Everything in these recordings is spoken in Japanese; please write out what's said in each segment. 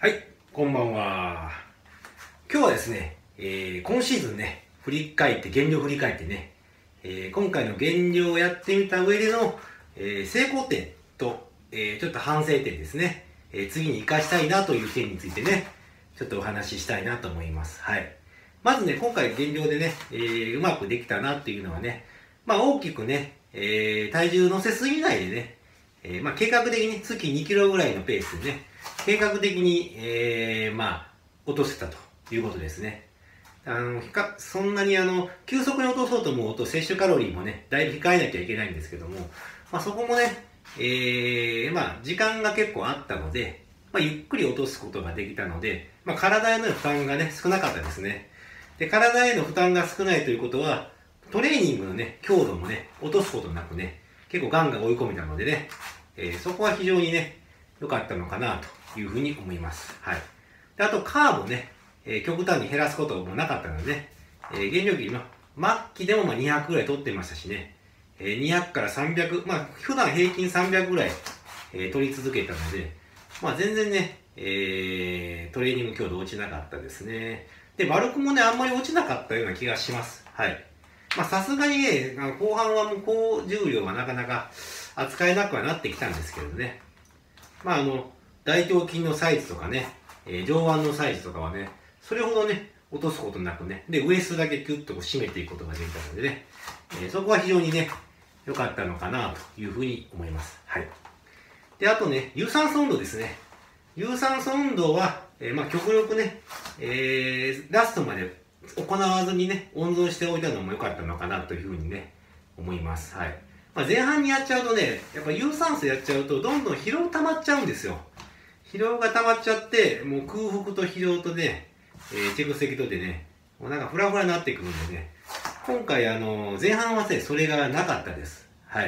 はい、こんばんは。今日はですね、今シーズンね、振り返って、減量振り返ってね、今回の減量をやってみた上での、成功点と、ちょっと反省点ですね、次に活かしたいなという点についてね、ちょっとお話ししたいなと思います。はい。まずね、今回減量でね、うまくできたなっていうのはね、大きくね、体重乗せすぎないでね、計画的に月2キロぐらいのペースでね、計画的に、落とせたということですね。そんなに急速に落とそうと思うと摂取カロリーもね、だいぶ控えなきゃいけないんですけども、そこもね、時間が結構あったので、ゆっくり落とすことができたので、体への負担がね、少なかったですね。で、体への負担が少ないということは、トレーニングのね、強度もね、落とすことなくね、結構ガンガン追い込めたのでね、そこは非常にね、良かったのかなというふうに思います。はい。で、あと、カーブをね、極端に減らすこともなかったのでね、減量期の末期でも200ぐらい取ってましたしね、200から300、普段平均300ぐらい、取り続けたので、全然ね、トレーニング強度落ちなかったですね。で、バルクもね、あんまり落ちなかったような気がします。はい。さすがにね、後半はもう高重量はなかなか扱えなくはなってきたんですけれどね。大胸筋のサイズとかね、上腕のサイズとかはね、それほどね、落とすことなくね、で、ウエストだけキュッと締めていくことができたのでね、そこは非常にね、良かったのかなというふうに思います。はい。で、あとね、有酸素運動ですね。有酸素運動は、極力ね、ラストまで行わずにね、温存しておいたのも良かったのかなというふうにね、思います。はい。前半にやっちゃうとね、やっぱ有酸素やっちゃうと、どんどん疲労溜まっちゃうんですよ。疲労が溜まっちゃって、もう空腹と疲労とね、蓄積とでね、もうなんかフラフラになってくるんでね、今回前半はね、それがなかったです。はい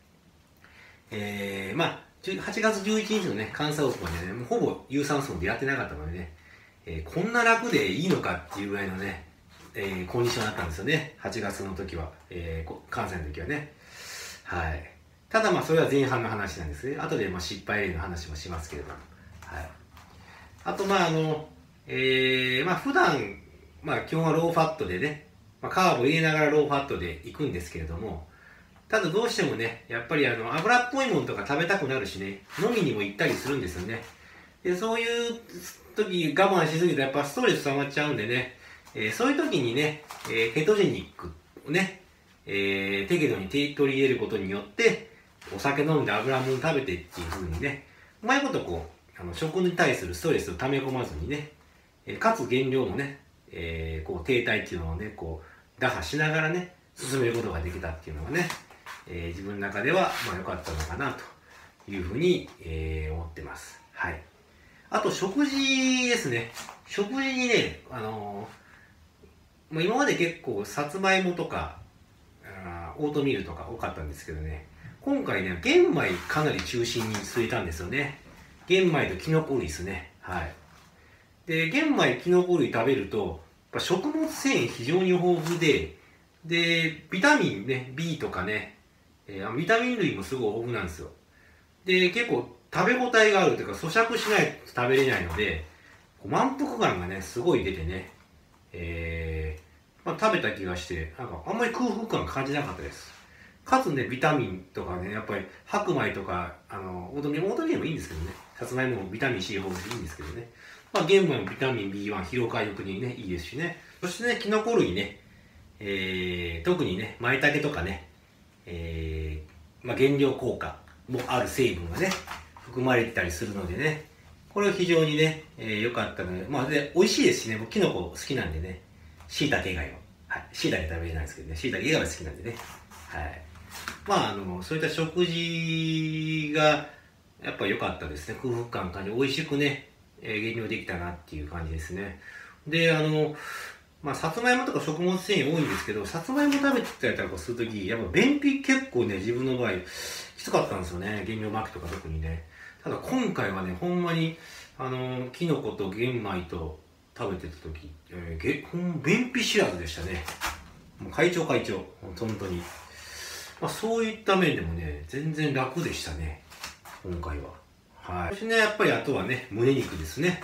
。8月11日のね、関西オープンでね、もうほぼ有酸素でやってなかったのでね、こんな楽でいいのかっていうぐらいのね、コンディションだったんですよね。8月の時は、関西の時はね。はい。ただそれは前半の話なんですね。後で失敗例の話もしますけれども。はい。あと普段、基本はローファットでね、カーブを入れながらローファットで行くんですけれども、ただどうしてもね、やっぱり油っぽいものとか食べたくなるしね、飲みにも行ったりするんですよね。で、そういう時我慢しすぎるとやっぱストレス溜まっちゃうんでね、そういう時にね、ケトジェニックをね、適度に取り入れることによって、お酒飲んで油もん食べてっていう風にね、うまいこと食に対するストレスを溜め込まずにね、かつ減量もね、停滞っていうのをね、打破しながらね、進めることができたっていうのがね、自分の中では良かったのかなというふうに、思ってます。はい。あと食事ですね。食事にね、今まで結構さつまいもとかオートミールとか多かったんですけどね、今回ね、玄米かなり中心に据えたんですよね。玄米とキノコ類ですね。はい。で、玄米、キノコ類食べると、食物繊維非常に豊富で、ビタミンね、B とかね、ビタミン類もすごい豊富なんですよ。で、結構食べ応えがあるというか、咀嚼しないと食べれないので、満腹感がね、すごい出てね、食べた気がして、あんまり空腹感感じなかったです。かつね、ビタミンとかね、やっぱり白米とか、オートミールもいいんですけどね、さつまいももビタミン C 豊富でいいんですけどね、玄米もビタミン B1、疲労回復にね、いいですしね。そしてね、キノコ類ね、特にね、舞茸とかね、減量効果もある成分がね、含まれてたりするのでね、これは非常にね、良かったので、で、美味しいですしね、僕キノコ好きなんでね、椎茸以外は。はい。椎茸食べれないですけどね、椎茸以外は好きなんでね。はい。そういった食事が、やっぱ良かったですね。空腹感感じ、美味しくね、減量できたなっていう感じですね。で、さつまいもとか食物繊維多いんですけど、さつまいも食べてたりとかするとき、やっぱ便秘結構ね、自分の場合、きつかったんですよね。減量末期とか特にね。ただ今回はね、ほんまに、キノコと玄米と食べてたとき、便秘知らずでしたね。もう会長、本当に。そういった面でもね、全然楽でしたね。今回は。はい。そしてね、やっぱりあとはね、胸肉ですね。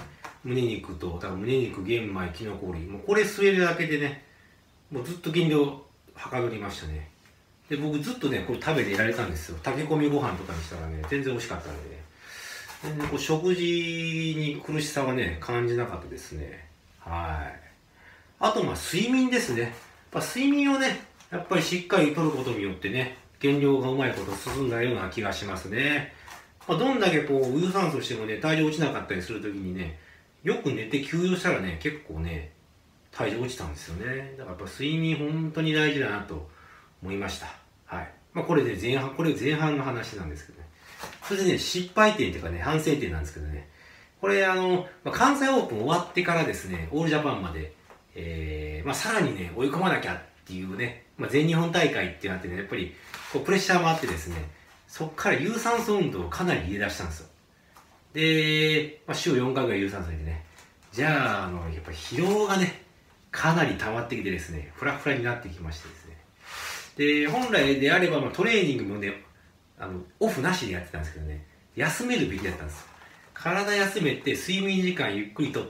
胸肉と、だから胸肉、玄米、きのこ類、もうこれ吸えるだけでね、もうずっと減量はかどりましたね。で、僕ずっとね、これ食べていられたんですよ。炊き込みご飯とかにしたらね、全然美味しかったので、全然こう食事に苦しさはね、感じなかったですね。はい。あと、睡眠ですね。睡眠をね、やっぱりしっかりとることによってね、減量がうまいこと進んだような気がしますね。どんだけこう、有酸素してもね、体重落ちなかったりするときにね、よく寝て休養したらね、結構ね、体重落ちたんですよね。だからやっぱ睡眠本当に大事だなと思いました。はい。これでこれ前半の話なんですけどね。それでね、失敗点というかね、反省点なんですけどね。これ関西オープン終わってからですね、オールジャパンまで、さらにね、追い込まなきゃっていうね、全日本大会ってなってね、やっぱりこうプレッシャーもあってですね、そこから有酸素運動をかなり入れ出したんですよ。で、週4回ぐらい有酸素でね、じゃあ、やっぱり疲労がね、かなり溜まってきてですね、フラフラになってきましてですね。で、本来であれば、トレーニングもね、オフなしでやってたんですけどね、休めるべきだったんですよ。体休めて、睡眠時間ゆっくりとって、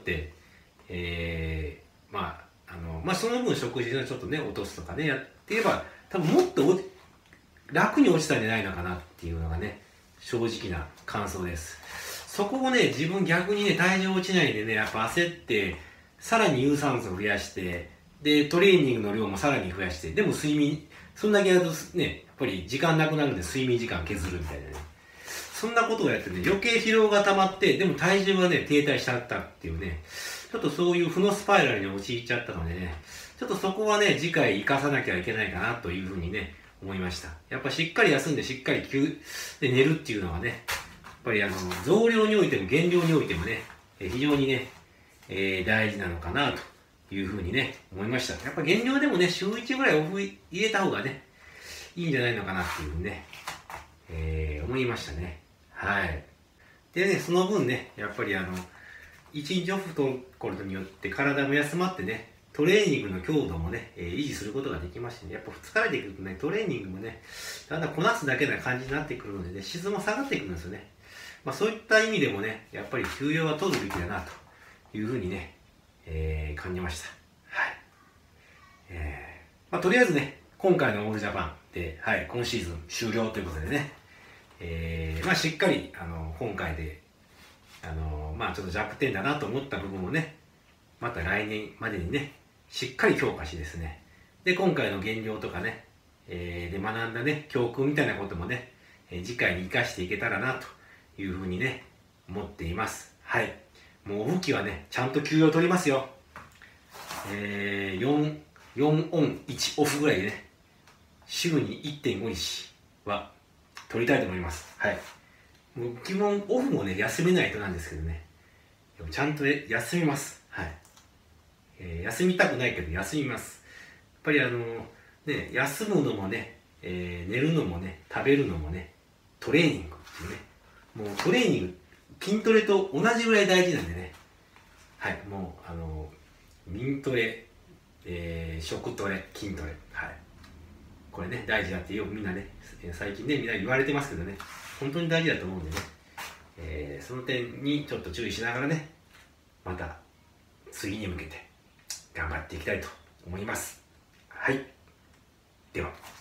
その分食事のちょっとね、落とすとかね、やっていれば、多分もっと楽に落ちたんじゃないのかなっていうのがね、正直な感想です。そこをね、自分逆にね、体重落ちないでね、やっぱ焦って、さらに有酸素を増やして、で、トレーニングの量もさらに増やして、でも睡眠、そんだけやるとね、やっぱり時間なくなるんで睡眠時間削るみたいなね。そんなことをやってね、余計疲労が溜まって、でも体重がね、停滞しちゃったっていうね、ちょっとそういう負のスパイラルに陥っちゃったのでね、ちょっとそこはね、次回活かさなきゃいけないかなというふうにね、思いました。やっぱしっかり休んでしっかりで寝るっていうのがね、やっぱり増量においても減量においてもね、非常にね、大事なのかなというふうにね、思いました。やっぱ減量でもね、週1ぐらいオフ入れた方がね、いいんじゃないのかなっていうふうにね、思いましたね。はい。でね、その分ね、やっぱり一日オフとることによって体も休まってね、トレーニングの強度もね、維持することができましてね、やっぱ疲れてくるとね、トレーニングもね、だんだんこなすだけな感じになってくるのでね、質も下がってくるんですよね。そういった意味でもね、やっぱり休養は取るべきだなというふうにね、感じました。はい。とりあえずね、今回のオールジャパンで、はい、今シーズン終了ということでね、しっかり、今回で、ちょっと弱点だなと思った部分をね、また来年までにね、しっかり強化しですね、で、今回の減量とかね、で学んだね、教訓みたいなこともね、次回に生かしていけたらなというふうにね、思っています。はい。もう、武器はね、ちゃんと休養取りますよ。4オン1オフぐらいでね、週に 1.5 日は取りたいと思います。はい。もう基本オフもね、休めないとなんですけどね、でもちゃんと休みます。はい。休みたくないけど休みます。やっぱりね、休むのもね、寝るのもね、食べるのもね、トレーニングっていうね、もうトレーニング、筋トレと同じぐらい大事なんでね、はい、もう民トレ、食トレ、筋トレ、はい。これね、大事だってよくみんなね、最近ね、みんな言われてますけどね、本当に大事だと思うんでね、その点にちょっと注意しながらね、また次に向けて頑張っていきたいと思います。はい。では。